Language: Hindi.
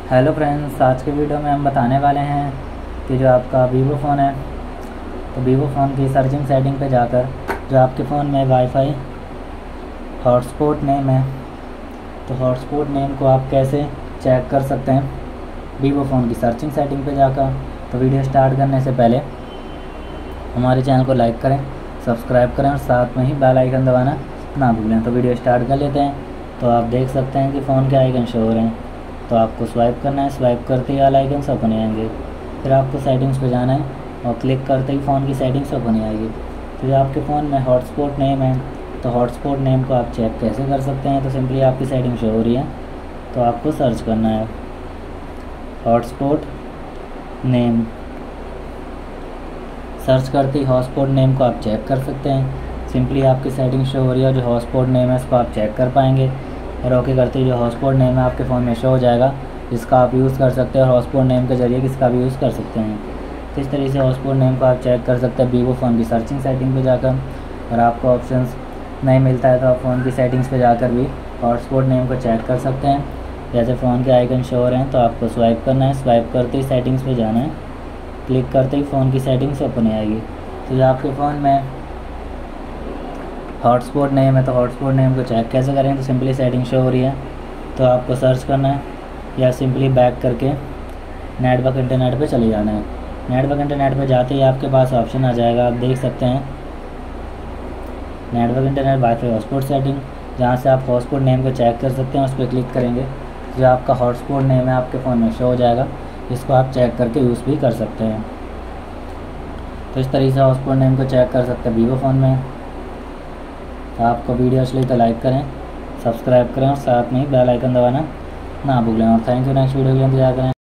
हेलो फ्रेंड्स, आज के वीडियो में हम बताने वाले हैं कि जो आपका वीवो फ़ोन है तो वीवो फ़ोन की सर्चिंग सेटिंग पे जाकर जो आपके फ़ोन में वाईफाई हॉटस्पॉट नेम है तो हॉटस्पॉट नेम को आप कैसे चेक कर सकते हैं वीवो फ़ोन की सर्चिंग सेटिंग पे जाकर। तो वीडियो स्टार्ट करने से पहले हमारे चैनल को लाइक करें, सब्सक्राइब करें और साथ में ही बेल आइकन दबाना ना भूलें। तो वीडियो स्टार्ट कर लेते हैं। तो आप देख सकते हैं कि फ़ोन के आइकन शो हो रहे हैं, तो आपको स्वाइप करना है। स्वाइप करते ही ऑल आइकन्स ओपन हो जाएंगे। फिर आपको सेटिंग्स पे जाना है और क्लिक करते ही फ़ोन की सेटिंग्स ओपन हो आएगी। तो जो आपके फ़ोन में हॉटस्पॉट नेम है तो हॉटस्पॉट नेम को आप चेक कैसे कर सकते हैं। तो सिंपली आपकी सेटिंग शो हो रही है तो आपको सर्च करना है हॉटस्पॉट नेम। सर्च करते ही हॉटस्पॉट नेम को आप चेक कर सकते हैं। सिंपली आपकी सेटिंग शो हो रही है, जो हॉटस्पॉट नेम है इसको आप चेक कर पाएंगे और ओके करते ही जो हॉटस्पॉट नेम है आपके फ़ोन में शो हो जाएगा, जिसका आप यूज़ कर सकते हैं और हॉटस्पॉट नेम के ज़रिए किसका भी यूज़ कर सकते हैं। तो इस तरीके से हॉटस्पॉट नेम को आप चेक कर सकते हैं वीवो फ़ोन की सर्चिंग सेटिंग पे जाकर। और आपको ऑप्शंस नहीं मिलता है तो आप फ़ोन की सेटिंग्स पे जाकर भी हॉटस्पॉट नेम को चेक कर सकते हैं। जैसे फ़ोन के आइकन शो हो रहे हैं तो आपको स्वाइप करना है। स्वाइप करते ही सेटिंग्स पे जाना है। क्लिक करते ही फ़ोन की सेटिंग्स ओपन हो आएगी। तो जो आपके फ़ोन में हॉटस्पॉट नेम है तो हॉटस्पॉट नेम को चेक कैसे करें। तो सिंपली सेटिंग शो हो रही है तो आपको सर्च करना है या सिंपली बैक करके नेटवर्क इंटरनेट पे चले जाना है। नेटवर्क इंटरनेट पे जाते ही आपके पास ऑप्शन आ जाएगा, आप देख सकते हैं network internet wifi hotspot setting, जहाँ से आप हॉटस्पॉट नेम को चेक कर सकते हैं। उस पर क्लिक करेंगे जो आपका हॉटस्पॉट नेम है आपके फ़ोन में शो हो जाएगा, जिसको आप चेक करके यूज़ भी कर सकते हैं। तो इस तरीके से हॉटस्पॉट नेम को चेक कर सकते हैं वीवो फ़ोन में। तो आपको वीडियो अच्छी लगी तो लाइक करें, सब्सक्राइब करें और साथ में ही बेल आइकन दबाना ना भूलें। और थैंक यू। नेक्स्ट वीडियो के लिए इंतजार करें।